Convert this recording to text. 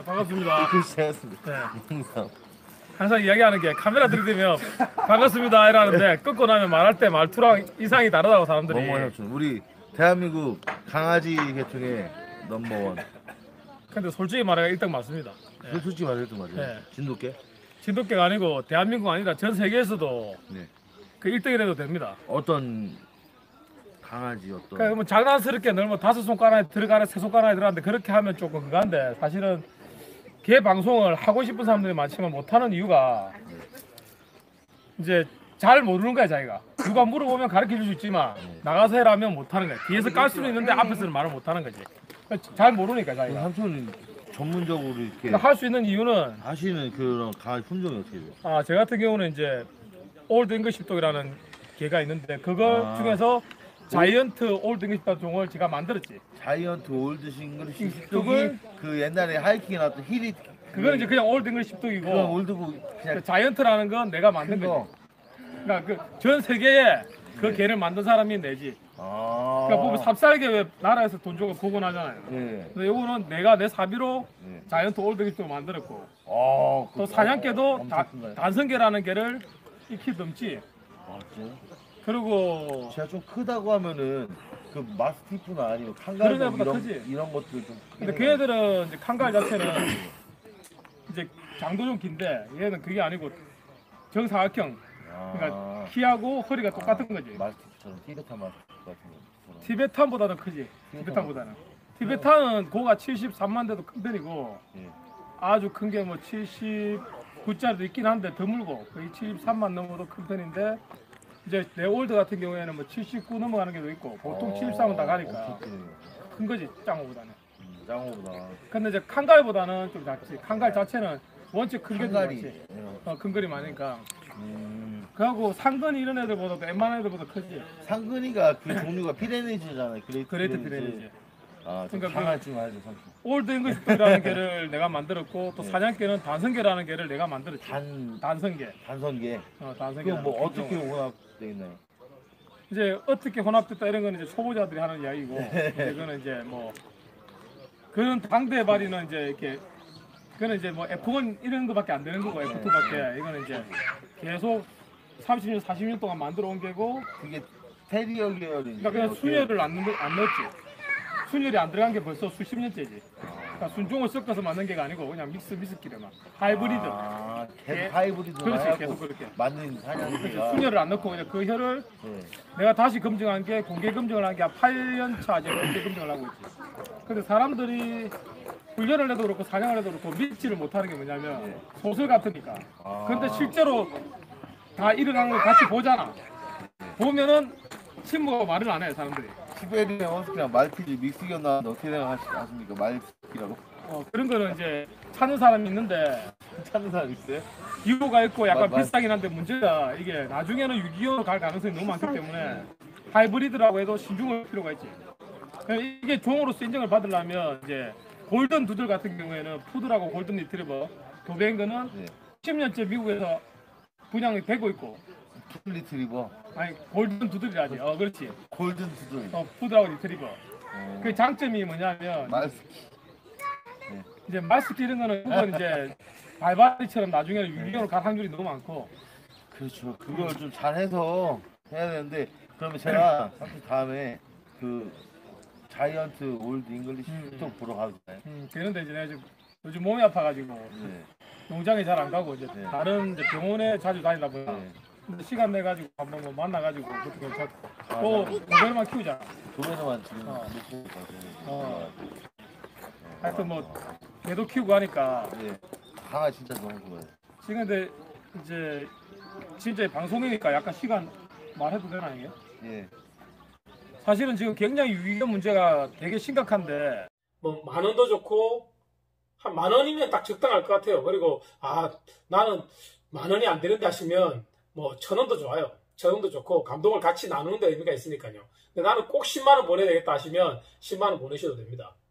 반갑습니다. 그렇지 않습니다. 네. 항상. 항상 이야기하는 게 카메라 들이대면 반갑습니다 이러는데 끊고 나면 말할 때 말투랑 이상이 다르다고 사람들이. 너무 좋죠. 우리 대한민국 강아지 계통의 넘버원. 근데 솔직히 말해 1등 맞습니다. 네. 솔직히 말해도 맞아요. 네. 진돗개? 진돗개가 아니고 대한민국 아니라 전 세계에서도 네. 그 1등이라도 됩니다. 어떤 강아지 어떤? 그러니까 뭐 장난스럽게 늘 뭐 5손가락에 들어가네 3손가락에 들어가는데 그렇게 하면 조금 그건데 사실은 개 방송을 하고 싶은 사람들이 많지만 못하는 이유가 이제 잘 모르는 거야 자기가. 누가 물어보면 가르쳐 줄 수 있지만 나가서 해라면 못하는 거야. 뒤에서 깔 수는 있는데 앞에서는 말을 못하는 거지. 잘 모르니까 자기가. 삼촌은 전문적으로 이렇게 그러니까 할 수 있는 이유는 하시는 그런 강아지 품종이 어떻게 돼요? 제 같은 경우는 이제 올드 잉글리시 дог이라는 개가 있는데 그거 중에서 자이언트 올드 잉글리시 дог 종을 제가 만들었지. 자이언트 올드 잉글리시 그걸- 독이 그 옛날에 하이킹에 나왔던 힐이 그거는 이제 그냥 올드 잉글리시 그건 дог이고 올드고 그냥 자이언트라는 건 내가 만든 큰 거지. 거. 그러니까 그 전 세계에 그 개를 만든 사람이 내지. 그러니까 보면 삽살개 왜 나라에서 돈 주고 보관하잖아요. 네. 근데 이거는 내가 내 사비로 네. 자이언트 올드 잉글리시 독을 만들었고 또 또 사냥개도 엄청 큰가요? 단성개라는 개를 익히 넘지. 진짜요? 그리고 제가 좀 크다고 하면은 그 마스티프나 아니면 칸가루 그런 애보다 이런 크지? 이런 것들 좀 근데 그 애들은 이제 칸갈 자체는 이제 장도 좀 긴데 얘는 그게 아니고 정사각형. 그러니까 키하고 허리가 똑같은 거지. 마스티프처럼 티베탄 마스티프 같은 거처럼. 티베탄보다는 크지. 티베탄보다는. 티베탄은 고가 73만 대도 큰 편이고 예. 아주 큰 게 뭐 79짜리도 있긴 한데 드물고 거의 73만 넘어도 큰 편인데 이제 내 올드 같은 경우에는 뭐 79 넘어가는 게도 있고 보통 73은 다 가니까 엄청 크네요. 큰 거지 짱어보다는. 짱어보다. 근데 이제 칸갈보다는 좀 작지. 칸갈 자체는 원체 큰 게 좀 칸갈이. 작지. 큰 거리 많으니까. 음. 그하고 상근이 이런 애들보다도 웬만한 애들보다 크지. 상근이가 그 종류가 피레네즈잖아요. 그레이트 피레니지. 좀 그러니까 강할 줄 알죠, 삼촌. 올드 잉글리시 독이라는 개를 내가 만들었고 또 사냥개는 단성개라는 개를 내가 만들었지. 단성개. 단선개. 단성개. 그거 뭐 어떻게 혼합되어 있나요? 이제 어떻게 혼합됐다 이런 거는 이제 초보자들이 하는 이야기고 이거는 이제 뭐 그런 당대 발이는 이제 이렇게 그거는 이제 뭐 F1 이런 거밖에 안 되는 거고 F2밖에 이거는 이제 계속 30년 40년 동안 만들어 온 개고 그게 테리어 계열인데. 그러니까 그냥 순열을 안 넣었지. 순열이 안 들어간 게 벌써 수십 년째지. 그러니까 순종을 섞어서 만든 개가 아니고 그냥 미스키래만 하이브리드. 계속 하이브리드. 그렇지, 계속 그렇게. 만든 사냥개가. 순열을 안 넣고 그냥 그 혀를 내가 다시 검증한 게 공개 검증을 한 게 8년 차 이제 공개 검증을 하고 있지. 근데 사람들이 훈련을 해도 그렇고 사냥을 해도 그렇고 믿지를 못하는 게 뭐냐면 소설 같으니까. 근데 실제로 다 일어나는 걸 같이 보잖아. 보면은 친구가 말을 안 해 사람들이. 시베리안 허스키랑 말티즈 믹스견 나왔는데 어떻게 생각하십니까? 말티즈라고? 그런 거는 이제 찾는 사람이 있는데 찾는 사람 있어요? 이유가 있고 약간 맞- 비싸긴 한데 문제가 이게 나중에는 625로 갈 가능성이 너무 많기 때문에 하이브리드라고 해도 신중할 필요가 있지. 이게 종으로서 인정을 받으려면 이제 골든 두들 같은 경우에는 푸드라고 골든 리트리버 도베인거는 10년째 미국에서 분양이 되고 있고 리트리버. 아니 골든 두들이라지. 그렇지. 골든 두들. 푸드라고 리트리버. 그 장점이 뭐냐면 말스키. 이제 마스크 이런 거는 그건 이제 발바리처럼 나중에는 유기견으로 갈 확률이 너무 많고. 그렇죠. 그걸 좀 잘해서 해야 되는데 그러면 제가 삼촌 다음에 그 자이언트 올드 잉글리시 또 보러 가도 되나요? 그런데 이제 내가 지금 요즘 몸이 아파가지고 농장에 잘 안 가고 이제 다른 이제 병원에 자주 다니다 보니까 근데 시간 내 가지고 한번 뭐 만나가지고 그것도 괜찮고 또 동물만 키우자. 도매너만 지금 놓고 있거든요. 하여튼 뭐 개도 키우고 하니까 강아지 진짜 너무 좋아요. 지금 근데 이제 진짜 방송이니까 약간 시간 말해도 되나 이게? 예. 사실은 지금 굉장히 유기견 문제가 되게 심각한데 뭐 10,000원도 좋고 한 10,000원이면 딱 적당할 것 같아요. 그리고 나는 10,000원이 안 되는데 하시면 뭐 1,000원도 좋아요. 1,000원도 좋고 감동을 같이 나누는 데 의미가 있으니까요. 근데 나는 꼭 10만 원 보내야 되겠다 하시면 10만 원 보내셔도 됩니다.